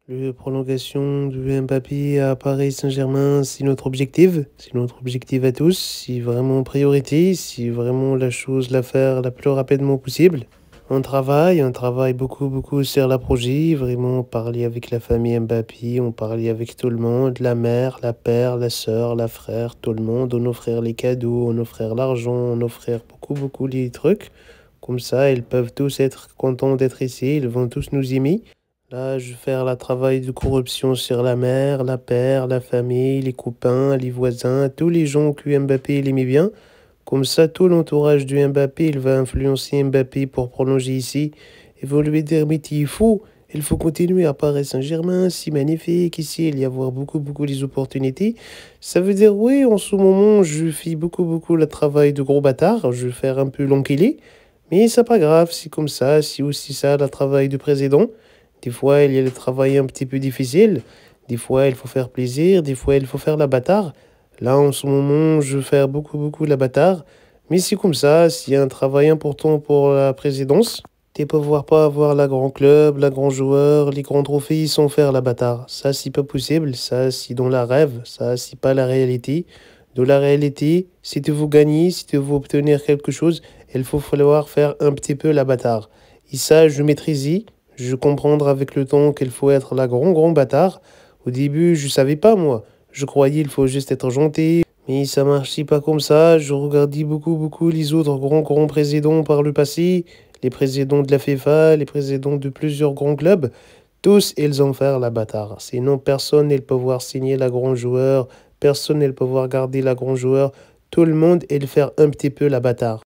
La prolongation de Mbappé à Paris Saint-Germain, c'est notre objectif. C'est notre objectif à tous. C'est vraiment priorité. C'est vraiment la chose, à faire la plus rapidement possible. On travaille beaucoup, beaucoup sur le projet. Vraiment, parler avec la famille Mbappé, on parlait avec tout le monde, la mère, la père, la sœur, la frère, tout le monde. On offrir les cadeaux, on offrir l'argent, on offrir beaucoup, beaucoup les trucs. Comme ça, ils peuvent tous être contents d'être ici. Ils vont tous nous aimer. Là, je vais faire le travail de corruption sur la mère, la père, la famille, les copains, les voisins, tous les gens que Mbappé il aimait bien. Comme ça, tout l'entourage de Mbappé, il va influencer Mbappé pour prolonger ici. Ils vont lui dire, mais il faut continuer à Paris Saint-Germain, si magnifique ici, il y avoir beaucoup, beaucoup des opportunités. Ça veut dire, oui, en ce moment, je fais beaucoup, beaucoup le travail de gros bâtard, je vais faire un peu l'enculé. Mais c'est pas grave, c'est comme ça, c'est aussi ça le travail du président. Des fois, il y a le travail un petit peu difficile. Des fois, il faut faire plaisir. Des fois, il faut faire la bâtard. Là, en ce moment, je vais faire beaucoup, beaucoup la bâtard. Mais c'est comme ça, s'il y a un travail important pour la présidence, tu peux pas avoir la grand club, la grand joueur, les grands trophées sans faire la bâtard. Ça, c'est pas possible. Ça, c'est dans la rêve. Ça, c'est pas la réalité. Dans la réalité, si tu veux gagner, si tu veux obtenir quelque chose, il faut falloir faire un petit peu la bâtard. Et ça, je maîtrise. Je comprendre avec le temps qu'il faut être la grand, grand bâtard. Au début, je savais pas, moi. Je croyais il faut juste être gentil. Mais ça marchait pas comme ça. Je regardais beaucoup, beaucoup les autres grands, grands présidents par le passé. Les présidents de la FIFA, les présidents de plusieurs grands clubs. Tous, ils ont fait la bâtard. Sinon, personne ne peut pouvoir signer la grand joueur. Personne ne peut pouvoir garder la grand joueur. Tout le monde, il fait un petit peu la bâtard.